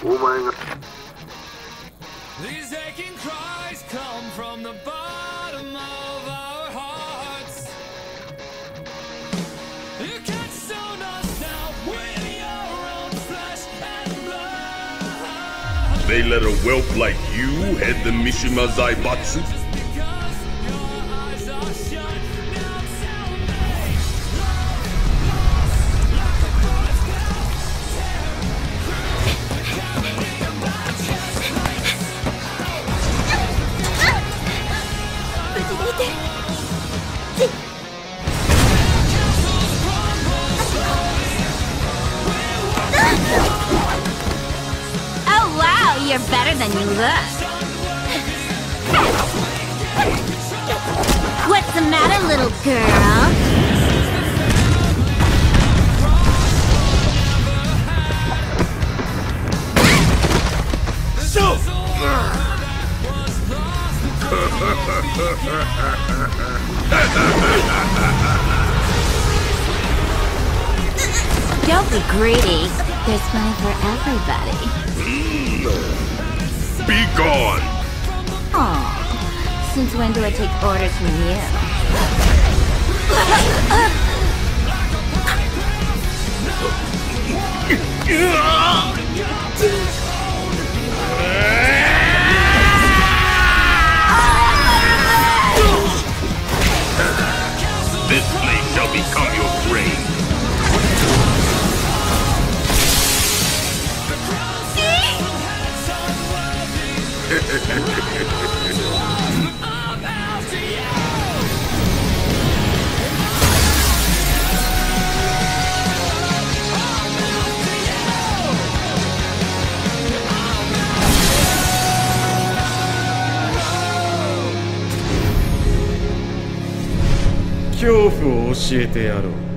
These aching cries come from the bottom of our hearts. You can't stone us now with your own flesh and blood. They let a whelp like you head the Mishima Zaibatsu? Just because your eyes are shut, now tell me. Love, lost, like a forest girl. Tear through the cavity of my chest like Oh wow, you're better than you look. What's the matter, little girl? Don't be greedy. There's money for everybody. Be gone! Aw, since when do I take orders from you? This place shall become your grave. 恐怖を教えてやろう。